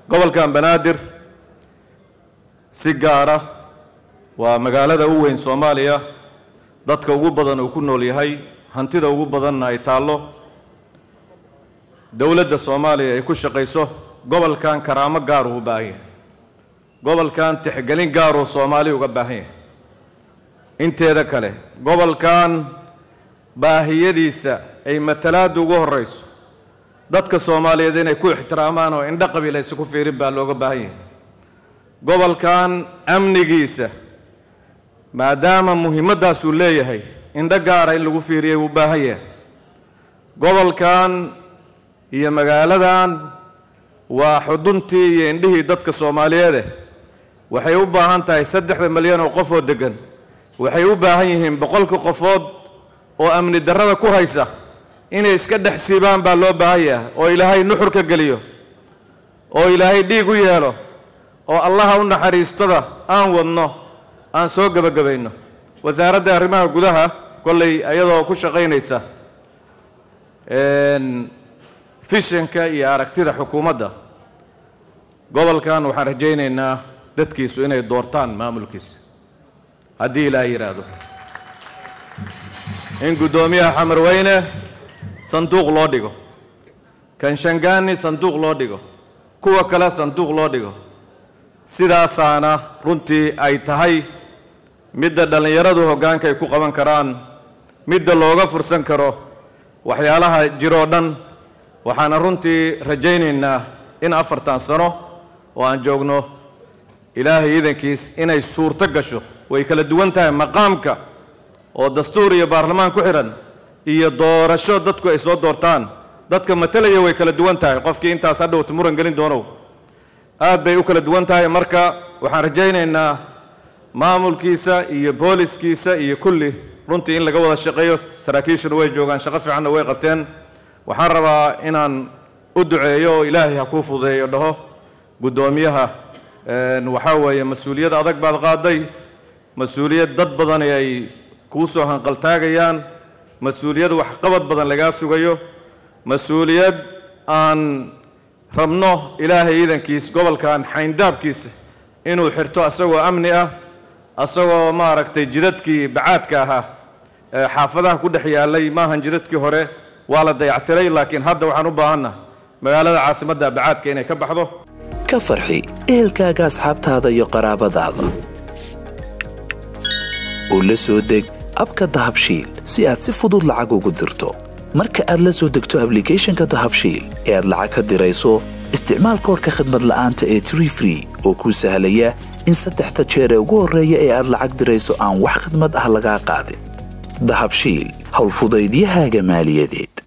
gobolkan Banaadir si gaar ah waa magaalada ugu weyn Soomaaliya dadka ugu badan uu ku nool yahay hantida ugu badanna ay taalo dawladda Soomaaliya ay ku shaqeyso gobolkan karaamo gaar u baahan gobolkan tixgelin gaar oo Soomaali uga baahan inteeda kale gobolkan baahiyadiisa ay matalaad ugu horeyso dadka Soomaaliyeed inay ku ixtiraamaan oo indha qabiil ay isku fiirin baa looga baahan yahay gobolkan amnigiisa maadaama muhiimadaas uu leeyahay indha gaar ay lagu fiiriyay u baahan yahay gobolkan iyo magaaladan waa xuduntii iyo indhihii dadka Soomaaliyeed waxay u baahan tahay 3 milyan oo qof oo degan waxay u baahan yihiin 100 qofood oo amni darrada ku haysa inay iska dhaxsiibaan baa loo baahan yahay oo Ilaahay nuxur ka galiyo oo Ilaahay dhiig u yeelo oo Allah u naxariistada aan wadno aan soo gabagabayno wasaaradda arrimaha gudaha kulay ayadoo ku shaqeynaysa fishanka iyo aragtida xukuumadda gobolkan waxaan rajaynaynaa dadkiisu inay doortaan maamulkiisa haddii Ilaahay yiraahdo in gudoomiyaha Xamarweyne sanduuq loo dhigo kan Shangaani sanduuq loo dhigo kuwa kale sanduuq loo dhigo sidaasaana runtii ay tahay midda dhalinyaradu hoggaanka ay ku qaban karaan midda looga fursan karo waxyaalaha jiro dhan waxaana runtii rajaynaynaa in 4 sano oo aan joogno Ilaahay idankiis inay suurto gasho way kala duwan tahay maqaamka oo dastuur iyo baarlamaan ku xiran iyo doorasho dadku ay soo doortaan dadka matalaya way kala duwan tahay qofkii intaas hadhow muran gelin doono aad bay u kala duwan tahay marka waxaan rajaynaynaa maamulkiisa iyo booliskiisa iyo kulli runtii in laga wada shaqeeyo saraakiishuna way joogaan shaqo fiican way qabteen waxaan rabaa inaan u duceeyo Ilaahay ha ku fududeeyo dhaho gudoomiyaha waxa weeye mas'uuliyad adag baad qaaday mas'uuliyad dad badan ay ku soo hanqal taagayaan mas'uuliyad wax qabad badan laga sugayo mas'uuliyad aan rabno Ilaahay idankiis gobolkan xayndaabkiisa inuu xirto asagoo amni ah asagoo maaragtay jidadkii bacaadka ahaa xaafadaha ku dhex yaalay maahan jidadkii hore waa la dayactiray laakiin hadda waxaan u baahanahay magaalada caasimadda bacaadka inay ka baxdo ka farxi ehelkaaga asxaabtaada iyo qaraabadaada oo la soo deg abka Dahabshiil si aad si fudud lacag ugu dirto marka aad la soo degto applicationka Dahabshiil ee aad lacag ka dirayso isticmaal koodka khidmad la'aanta ee Tree Free oo kuu sahlaya in 3 jeer ugu horeeya ee aad lacag dirayso aan wax khidmad ah laga qaadin Dahabshiil hawl fudaydiyahaaga maaliyadeed